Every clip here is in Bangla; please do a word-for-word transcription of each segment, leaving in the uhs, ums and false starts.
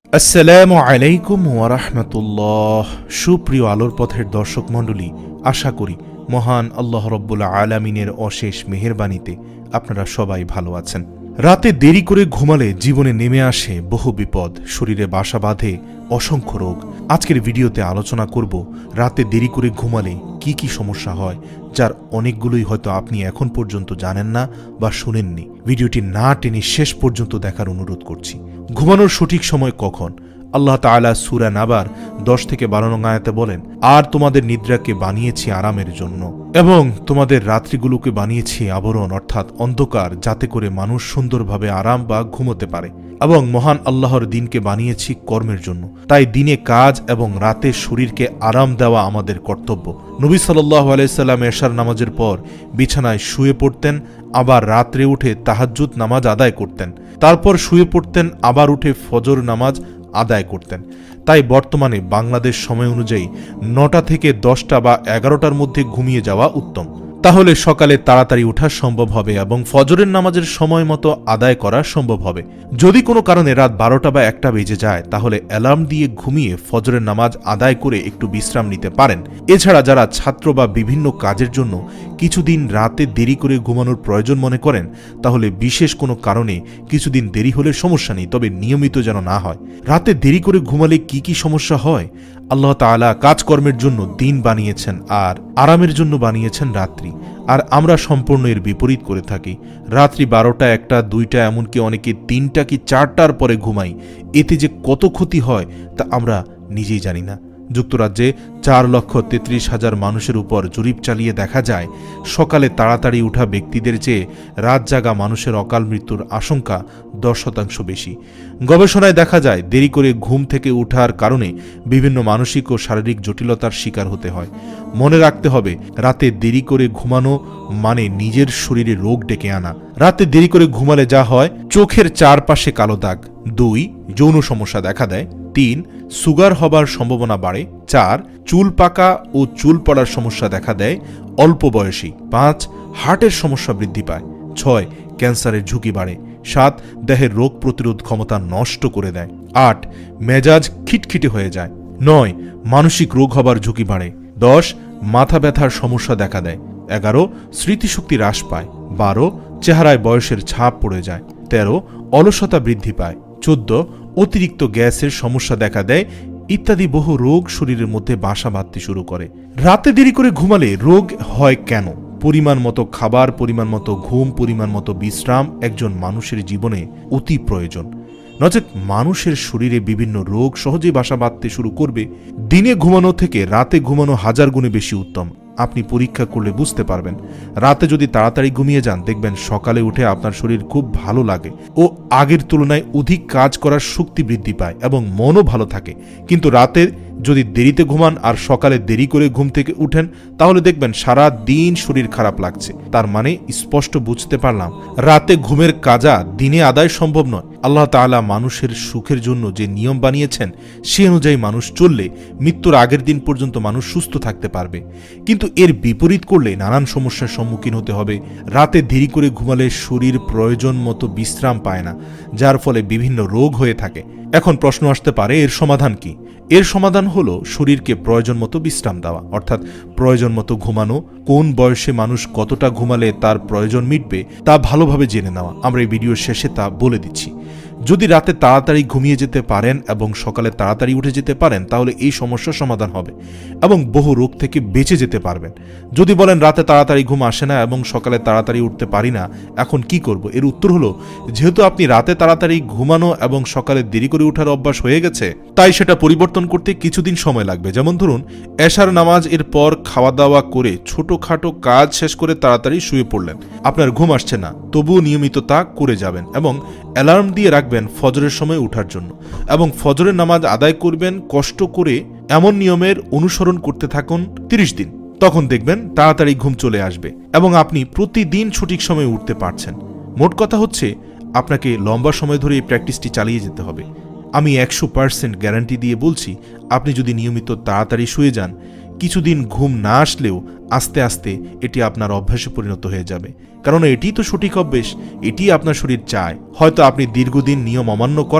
আসসালামু আলাইকুম ওয়া রাহমাতুল্লাহ। সুপ্রিয় আলোর পথের দর্শক মণ্ডলী, আশা করি মহান আল্লাহ রাব্বুল আলামিনের অশেষ মেহেরবানিতে আপনারা সবাই ভালো আছেন। রাতে দেরি করে ঘুমালে জীবনে নেমে আসে বহু বিপদ, শরীরে বাসা বাঁধে অসংখ্য রোগ। আজকের ভিডিওতে আলোচনা করব রাতে দেরি করে ঘুমালে কি কি সমস্যা হয়, যার অনেকগুলোই হয়তো আপনি এখন পর্যন্ত জানেন না বা শুনেননি। ভিডিওটি না টেনে শেষ পর্যন্ত দেখার অনুরোধ করছি। ঘুমানোর সঠিক সময় কখন? আল্লাহ তাআলা সূরা নাবার দশ থেকে বারো নং আয়াতে বলেন, আর তোমাদের নিদ্রাকে বানিয়েছি আরামের জন্য এবং তোমাদের রাত্রিগুলোকে বানিয়েছি আবরণ অর্থাৎ অন্ধকার, যাতে করে মানুষ সুন্দরভাবে আরাম বা ঘুমোতে পারে, এবং মহান আল্লাহর দিনকে বানিয়েছি কর্মের জন্য। তাই দিনে কাজ এবং রাতে শরীরকে আরাম দেওয়া আমাদের কর্তব্য। নবী সাল্লাল্লাহু আলাইহি সাল্লাম এশার নামাজের পর বিছানায় শুয়ে পড়তেন, আবার রাত্রে উঠে তাহাজ্জুদ নামাজ আদায় করতেন, তারপর শুয়ে পড়তেন, আবার উঠে ফজর নামাজ আদায় করতেন। তাই বর্তমানে বাংলাদেশ সময় অনুযায়ী নটা থেকে দশটা বা এগারোটার মধ্যে ঘুমিয়ে যাওয়া উত্তম। তাহলে সকালে তাড়াতাড়ি ওঠা সম্ভব হবে এবং ফজরের নামাজের সময় মতো আদায় করা সম্ভব হবে। যদি কোনো কারণে রাত বারোটা বা একটা বেজে যায়, তাহলে অ্যালার্ম দিয়ে ঘুমিয়ে ফজরের নামাজ আদায় করে একটু বিশ্রাম নিতে পারেন। এছাড়া যারা ছাত্র বা বিভিন্ন কাজের জন্য কিছুদিন রাতে দেরি করে ঘুমানোর প্রয়োজন মনে করেন, তাহলে বিশেষ কোনো কারণে কিছুদিন দেরি হলে সমস্যা নেই, তবে নিয়মিত যেন না হয়। রাতে দেরি করে ঘুমালে কি কি সমস্যা হয়? আল্লাহ তাআলা কাজকর্মের জন্য দিন বানিয়েছেন আর আরামের জন্য বানিয়েছেন রাত্রি, আর আমরা সম্পূর্ণ এর বিপরীত করে থাকি। রাত্রি বারোটা, একটা, দুইটা, এমনকি অনেকে তিনটা কি চারটার পরে ঘুমাই। এতে যে কত ক্ষতি হয় তা আমরা নিজেই জানি না। যুক্তরাজ্যে চার লক্ষ তেত্রিশ হাজার মানুষের উপর জরিপ চালিয়ে দেখা যায়, সকালে তাড়াতাড়ি উঠা ব্যক্তিদের চেয়ে রাত জাগা মানুষের অকাল মৃত্যুর আশঙ্কা দশ শতাংশ বেশি। গবেষণায় দেখা যায়, দেরি করে ঘুম থেকে উঠার কারণে বিভিন্ন মানসিক ও শারীরিক জটিলতার শিকার হতে হয়। মনে রাখতে হবে, রাতে দেরি করে ঘুমানো মানে নিজের শরীরে রোগ ডেকে আনা। রাতে দেরি করে ঘুমালে যা হয়, চোখের চারপাশে কালো দাগ। দুই, যৌন সমস্যা দেখা দেয়। তিন, সুগার হবার সম্ভাবনা বাড়ে। চার, চুল পাকা ও চুল পড়ার সমস্যা দেখা দেয় অল্প বয়সী। পাঁচ, হার্টের সমস্যা বৃদ্ধি পায়। ছয়, ক্যান্সারের ঝুঁকি বাড়ে। সাত, দেহের রোগ প্রতিরোধ ক্ষমতা নষ্ট করে দেয়। আট, মেজাজ খিটখিটে হয়ে যায়। নয়, মানসিক রোগ হবার ঝুঁকি বাড়ে। দশ, মাথা ব্যথার সমস্যা দেখা দেয়। এগারো, স্মৃতিশক্তি হ্রাস পায়। বারো, চেহারায় বয়সের ছাপ পড়ে যায়। তেরো, অলসতা বৃদ্ধি পায়। চোদ্দ, অতিরিক্ত গ্যাসের সমস্যা দেখা দেয়, ইত্যাদি বহু রোগ শরীরের মধ্যে বাসা বাঁধতে শুরু করে। রাতে দেরি করে ঘুমালে রোগ হয় কেন? পরিমাণ মতো খাবার, পরিমাণ মতো ঘুম, পরিমাণ মতো বিশ্রাম একজন মানুষের জীবনে অতি প্রয়োজন। নচেত মানুষের শরীরে বিভিন্ন রোগ সহজেই বাসা বাঁধতে শুরু করবে। দিনে ঘুমানো থেকে রাতে ঘুমানো হাজার গুণে বেশি উত্তম। আপনি পরীক্ষা করলে বুঝতে পারবেন। রাতে যদি তাড়াতাড়ি ঘুমিয়ে যান, দেখবেন সকালে উঠে আপনার শরীর খুব ভালো লাগে ও আগের তুলনায় অধিক কাজ করার শক্তি বৃদ্ধি পায় এবং মনও ভালো থাকে। কিন্তু রাতে যদি দেরিতে ঘুমান আর সকালে দেরি করে ঘুম থেকে উঠেন, তাহলে দেখবেন সারা দিন শরীর খারাপ লাগছে। তার মানে স্পষ্ট বুঝতে পারলাম, রাতে ঘুমের কাজা দিনে আদায় সম্ভব নয়। আল্লাহ তাআলা মানুষের সুখের জন্য যে নিয়ম বানিয়েছেন, সে অনুযায়ী মানুষ চললে মৃত্যুর আগের দিন পর্যন্ত মানুষ সুস্থ থাকতে পারবে। কিন্তু এর বিপরীত করলে নানান সমস্যার সম্মুখীন হতে হবে। রাতে দেরি করে ঘুমালে শরীর প্রয়োজন মতো বিশ্রাম পায় না, যার ফলে বিভিন্ন রোগ হয়ে থাকে। এখন প্রশ্ন আসতে পারে, এর সমাধান কি? এর সমাধান হলো শরীরকে প্রয়োজন মতো বিশ্রাম দেওয়া, অর্থাৎ প্রয়োজন মতো ঘুমানো। কোন বয়সে মানুষ কতটা ঘুমালে তার প্রয়োজন মিটবে তা ভালোভাবে জেনে নেওয়া। আমরা এই ভিডিওর শেষে তা বলে দিচ্ছি। যদি রাতে তাড়াতাড়ি ঘুমিয়ে যেতে পারেন এবং সকালে তাড়াতাড়ি উঠে যেতে পারেন, তাহলে এই সমস্যার সমাধান হবে এবং বহু রোগ থেকে বেঁচে যেতে পারবেন। যদি বলেন রাতে তাড়াতাড়ি ঘুম আসে না এবং সকালে তাড়াতাড়ি উঠতে পারি না, এখন কি করব? এর উত্তর হলো, যেহেতু আপনি রাতে তাড়াতাড়ি ঘুমানো এবং সকালে দেরি করে ওঠার অভ্যাস হয়ে গেছে, তাই সেটা পরিবর্তন করতে কিছুদিন সময় লাগবে। যেমন ধরুন, এশার নামাজ এর পর খাওয়া দাওয়া করে ছোটখাটো কাজ শেষ করে তাড়াতাড়ি শুয়ে পড়লেন। আপনার ঘুম আসছে না, তবুও নিয়মিত তা করে যাবেন এবং অ্যালার্ম দিয়ে রাখবেন ফজরের সময় উঠার জন্য এবং ফজরের নামাজ আদায় করবেন কষ্ট করে। এমন নিয়মের অনুসরণ করতে থাকুন তিরিশ দিন। তখন দেখবেন তাড়াতাড়ি ঘুম চলে আসবে এবং আপনি প্রতিদিন সঠিক সময়ে উঠতে পারছেন। মোট কথা হচ্ছে, আপনাকে লম্বা সময় ধরে এই প্র্যাকটিসটি চালিয়ে যেতে হবে। আমি একশো পার্সেন্ট গ্যারান্টি দিয়ে বলছি, আপনি যদি নিয়মিত তাড়াতাড়ি শুয়ে যান, কিছুদিন ঘুম না আসলেও আস্তে আস্তে এটি আপনার অভ্যাসে পরিণত হয়ে যাবে। কারণ এটি তো সঠিক অভ্যাস, এটি আপনার শরীর চায়। হয়তো আপনি দীর্ঘদিন নিয়ম অমান্য করায়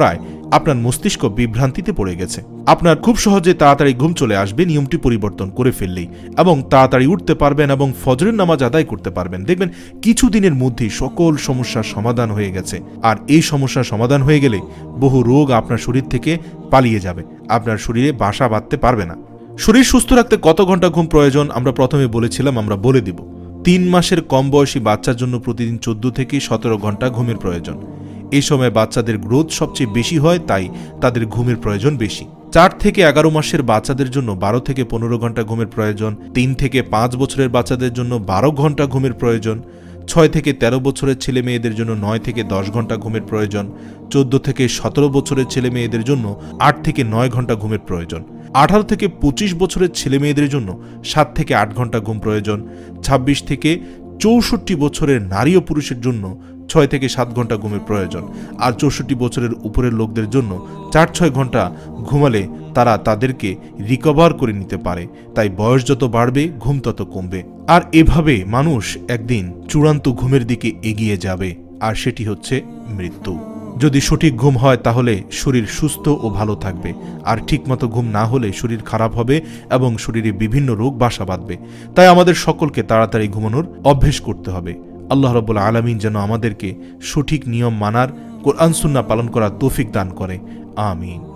আপনার মস্তিষ্ক বিভ্রান্তিতে পড়ে গেছে। আপনার খুব সহজে তাড়াতাড়ি ঘুম চলে আসবে নিয়মটি পরিবর্তন করে ফেললেই, এবং তাড়াতাড়ি উঠতে পারবেন এবং ফজরের নামাজ আদায় করতে পারবেন। দেখবেন কিছুদিনের মধ্যেই সকল সমস্যার সমাধান হয়ে গেছে। আর এই সমস্যার সমাধান হয়ে গেলে বহু রোগ আপনার শরীর থেকে পালিয়ে যাবে, আপনার শরীরে বাসা বাঁধতে পারবে না। শরীর সুস্থ রাখতে কত ঘন্টা ঘুম প্রয়োজন আমরা প্রথমে বলেছিলাম, আমরা বলে দিব। তিন মাসের কম বয়সী বাচ্চার জন্য প্রতিদিন চোদ্দ থেকে সতেরো ঘন্টা ঘুমের প্রয়োজন। এই সময় বাচ্চাদের গ্রোথ সবচেয়ে বেশি হয়, তাই তাদের ঘুমের প্রয়োজন বেশি। চার থেকে এগারো মাসের বাচ্চাদের জন্য বারো থেকে পনেরো ঘন্টা ঘুমের প্রয়োজন। তিন থেকে পাঁচ বছরের বাচ্চাদের জন্য বারো ঘন্টা ঘুমের প্রয়োজন। ছয় থেকে তেরো বছরের ছেলে মেয়েদের জন্য নয় থেকে দশ ঘন্টা ঘুমের প্রয়োজন। চোদ্দ থেকে সতেরো বছরের ছেলে মেয়েদের জন্য আট থেকে নয় ঘন্টা ঘুমের প্রয়োজন। আঠারো থেকে পঁচিশ বছরের ছেলে মেয়েদের জন্য সাত থেকে আট ঘন্টা ঘুম প্রয়োজন। ছাব্বিশ থেকে চৌষট্টি বছরের নারী ও পুরুষের জন্য ছয় থেকে সাত ঘন্টা ঘুমের প্রয়োজন। আর চৌষট্টি বছরের উপরের লোকদের জন্য চার ছয় ঘন্টা ঘুমালে তারা তাদেরকে রিকভার করে নিতে পারে। তাই বয়স যত বাড়বে ঘুম তত কমবে। আর এভাবে মানুষ একদিন চূড়ান্ত ঘুমের দিকে এগিয়ে যাবে, আর সেটি হচ্ছে মৃত্যু। যদি সঠিক ঘুম হয় তাহলে শরীর সুস্থ ও ভালো থাকবে, আর ঠিকমতো ঘুম না হলে শরীর খারাপ হবে এবং শরীরে বিভিন্ন রোগ বাসা বাঁধবে। তাই আমাদের সকলকে তাড়াতাড়ি ঘুমানোর অভ্যেস করতে হবে। আল্লাহ রাব্বুল আলামিন যেন আমাদেরকে সঠিক নিয়ম মানার, কোরআন সুন্নাহ পালন করার তৌফিক দান করে। আমিন।